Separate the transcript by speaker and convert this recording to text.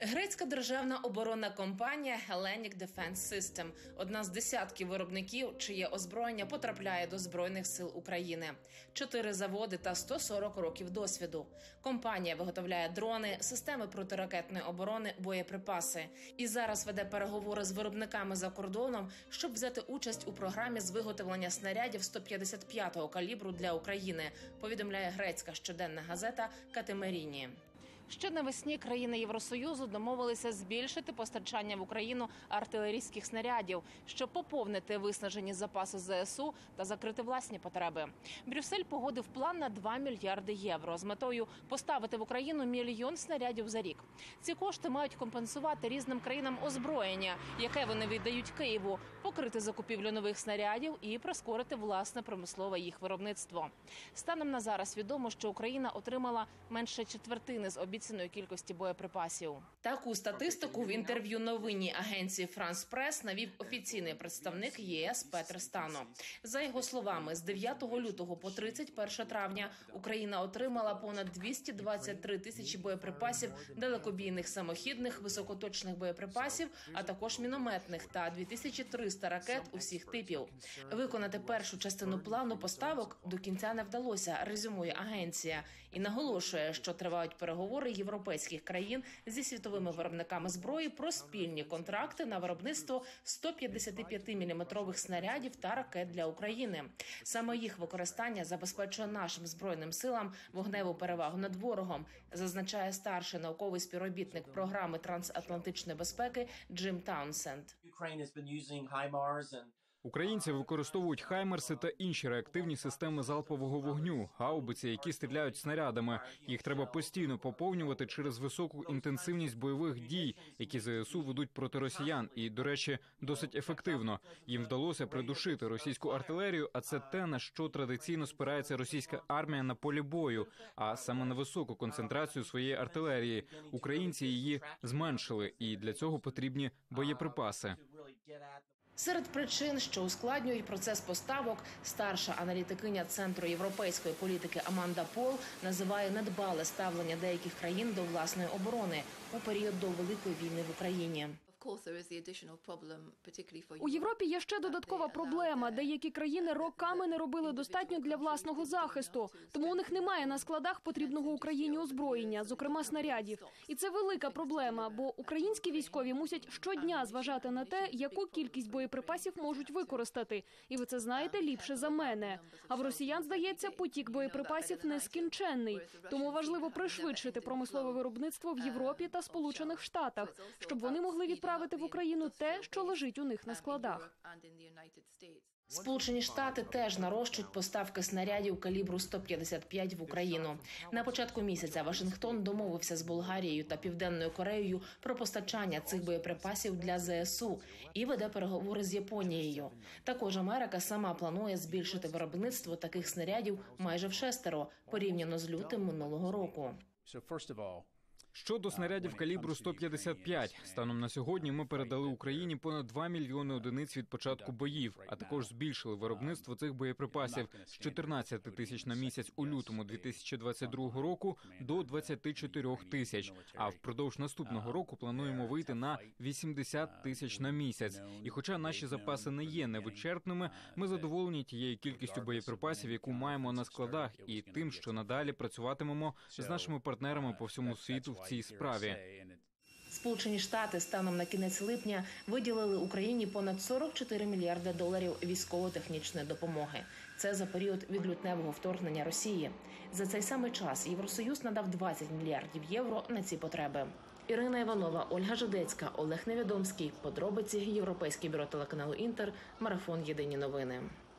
Speaker 1: Грецька державна оборонна компанія Hellenic Defense System – одна з десятків виробників, чиє озброєння потрапляє до Збройних сил України. 4 заводи та 140 років досвіду. Компанія виготовляє дрони, системи протиракетної оборони, боєприпаси. І зараз веде переговори з виробниками за кордоном, щоб взяти участь у програмі з виготовлення снарядів 155-го калібру для України, повідомляє грецька щоденна газета «Катемеріні». Ще навесні країни Євросоюзу домовилися збільшити постачання в Україну артилерійських снарядів, щоб поповнити виснажені запаси ЗСУ та закрити власні потреби. Брюссель погодив план на 2 мільярди євро з метою поставити в Україну 1 мільйон снарядів за рік. Ці кошти мають компенсувати різним країнам озброєння, яке вони віддають Києву, покрити закупівлю нових снарядів і прискорити власне промислове їх виробництво. Станом на зараз відомо, що Україна отримала менше четвертини з обіцяної кількості боєприпасів. Таку статистику в інтерв'ю новинній агенції France Press навів офіційний представник ЄС Петр Стано. За його словами, з 9 лютого по 31 травня Україна отримала понад 223 тисячі боєприпасів, далекобійних самохідних, високоточних боєприпасів, а також мінометних та 2300 ракет усіх типів. Виконати першу частину плану поставок до кінця не вдалося, резюмує агенція, і наголошує, що тривають переговори європейських країн зі світовими виробниками зброї про спільні контракти на виробництво 155-мм снарядів та ракет для України. Саме їх використання забезпечує нашим збройним силам вогневу перевагу над ворогом, зазначає старший науковий співробітник програми трансатлантичної безпеки Джим Таунсенд.
Speaker 2: Українці використовують «Хаймерси» та інші реактивні системи залпового вогню, гаубиці, які стріляють снарядами. Їх треба постійно поповнювати через високу інтенсивність бойових дій, які ЗСУ ведуть проти росіян. І, до речі, досить ефективно. Їм вдалося придушити російську артилерію, а це те, на що традиційно спирається російська армія на полі бою, а саме на високу концентрацію своєї артилерії. Українці її зменшили, і для цього потрібні боєприпаси.
Speaker 1: Серед причин, що ускладнюють процес поставок, старша аналітикиня Центру європейської політики Аманда Пол називає недбале ставлення деяких країн до власної оборони у період до Великої війни в Україні.
Speaker 3: У Європі є ще додаткова проблема. Деякі країни роками не робили достатньо для власного захисту. Тому у них немає на складах потрібного Україні озброєння, зокрема снарядів. І це велика проблема, бо українські військові мусять щодня зважати на те, яку кількість боєприпасів можуть використати. І ви це знаєте ліпше за мене. А в росіян, здається, потік боєприпасів нескінченний. Тому важливо пришвидшити промислове виробництво в Європі та Сполучених Штатах, щоб вони могли відправити в Україну те, що лежить у них на складах.
Speaker 1: Сполучені Штати теж нарощують поставки снарядів калібру 155 в Україну. На початку місяця Вашингтон домовився з Болгарією та Південною Кореєю про постачання цих боєприпасів для ЗСУ і веде переговори з Японією. Також Америка сама планує збільшити виробництво таких снарядів майже вшестеро, порівняно з лютим минулого року.
Speaker 2: Щодо снарядів калібру 155, станом на сьогодні ми передали Україні понад 2 мільйони одиниць від початку боїв, а також збільшили виробництво цих боєприпасів з 14 тисяч на місяць у лютому 2022 року до 24 тисяч, а впродовж наступного року плануємо вийти на 80 тисяч на місяць. І хоча наші запаси не є невичерпними, ми задоволені тією кількістю боєприпасів, яку маємо на складах, і тим, що надалі працюватимемо з нашими партнерами по всьому світу в цій справі.
Speaker 1: Сполучені Штати станом на кінець липня виділили Україні понад 44 мільярди доларів військово-технічної допомоги. Це за період від лютневого вторгнення Росії. За цей самий час Євросоюз надав 20 мільярдів євро на ці потреби. Ірина Іванова, Ольга Жидецька, Олег Невідомський. Подробиці. Європейське бюро телеканалу «Інтер». Марафон. Єдині новини.